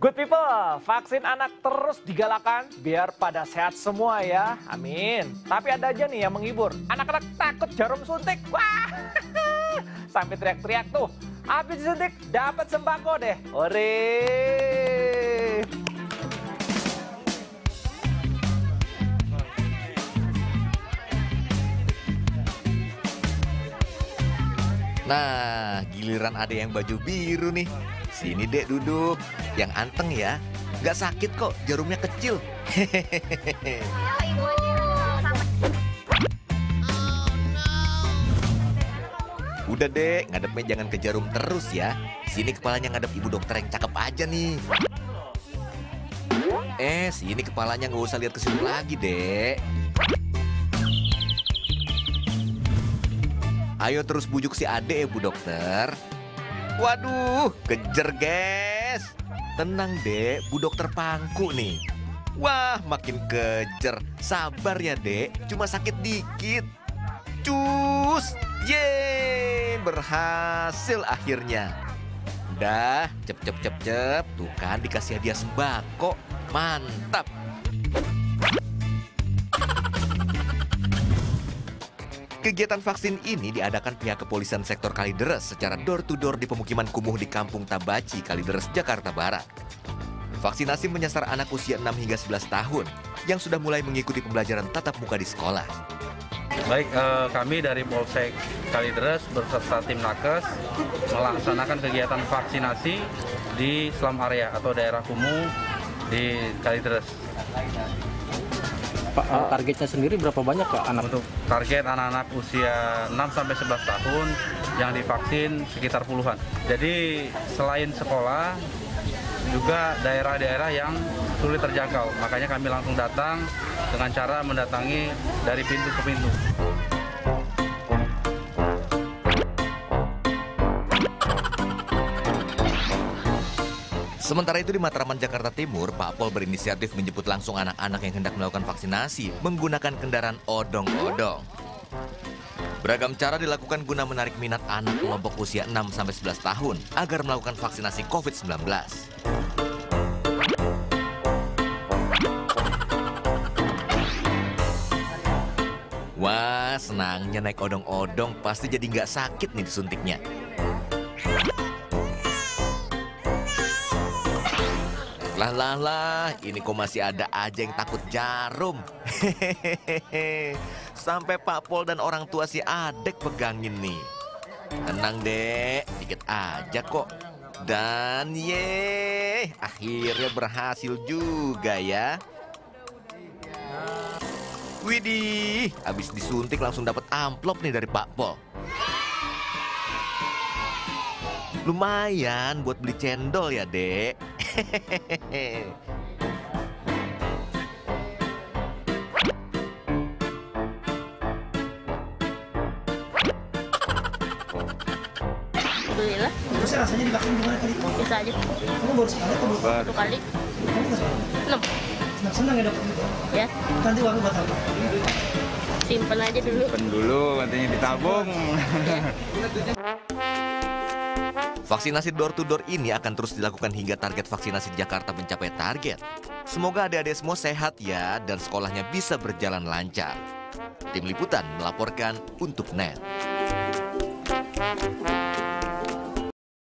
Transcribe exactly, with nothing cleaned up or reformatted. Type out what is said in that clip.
Good people, vaksin anak terus digalakan biar pada sehat semua ya, amin. Tapi ada aja nih yang menghibur, anak-anak takut jarum suntik, wah, sampai teriak-teriak tuh. Habis disuntik dapat sembako deh, ore. Nah, giliran ada yang baju biru nih. Sini dek duduk, yang anteng ya. Gak sakit kok, jarumnya kecil. Hehehe. Udah dek, ngadepnya jangan ke jarum terus ya. Sini kepalanya ngadep ibu dokter yang cakep aja nih. Eh, sini kepalanya nggak usah lihat ke situ lagi dek. Ayo terus bujuk si adek ya bu dokter. Waduh, kejer guys. Tenang dek, bu dokter pangku nih. Wah, makin kejer. Sabar ya dek, cuma sakit dikit. Cus, yeay, berhasil akhirnya. Udah, cep cep cep cep. Tuh kan dikasih hadiah sembako. Mantap. Kegiatan vaksin ini diadakan pihak kepolisian sektor Kalideres secara door-to-door di pemukiman kumuh di Kampung Tabaci, Kalideres, Jakarta Barat. Vaksinasi menyasar anak usia enam hingga sebelas tahun yang sudah mulai mengikuti pembelajaran tatap muka di sekolah. Baik, eh, kami dari Polsek Kalideres beserta tim Nakes melaksanakan kegiatan vaksinasi di Slum Area atau daerah kumuh di Kalideres. Pak, targetnya sendiri berapa banyak Pak anak? Untuk target anak-anak usia enam sampai sebelas tahun yang divaksin sekitar puluhan. Jadi selain sekolah, juga daerah-daerah yang sulit terjangkau. Makanya kami langsung datang dengan cara mendatangi dari pintu ke pintu. Sementara itu di Matraman, Jakarta Timur, Pak Pol berinisiatif menjemput langsung anak-anak yang hendak melakukan vaksinasi menggunakan kendaraan odong-odong. Beragam cara dilakukan guna menarik minat anak kelompok usia enam sampai sebelas tahun agar melakukan vaksinasi covid sembilan belas. Wah, senangnya naik odong-odong, pasti jadi nggak sakit nih disuntiknya. Lah lah lah, ini kok masih ada aja yang takut jarum. Hehehe. Sampai Pak Pol dan orang tua si adek pegangin nih. Tenang dek, dikit aja kok. Dan ye, akhirnya berhasil juga ya. Widih, habis disuntik langsung dapat amplop nih dari Pak Pol. Lumayan buat beli cendol ya dek. Hehehe. Alhamdulillah. Terus rasanya divaksin gimana tadi? Biasa aja. Kamu baru sekali atau baru? Satu kali. Kamu nggak salah? Enam. Senang-senang ya dok? Ya. Nanti uangnya buat apa? Simpen aja dulu. Simpen dulu, katanya ditabung. Vaksinasi door-to-door ini akan terus dilakukan hingga target vaksinasi di Jakarta mencapai target. Semoga adik-adik semua sehat ya dan sekolahnya bisa berjalan lancar. Tim Liputan melaporkan untuk N E T.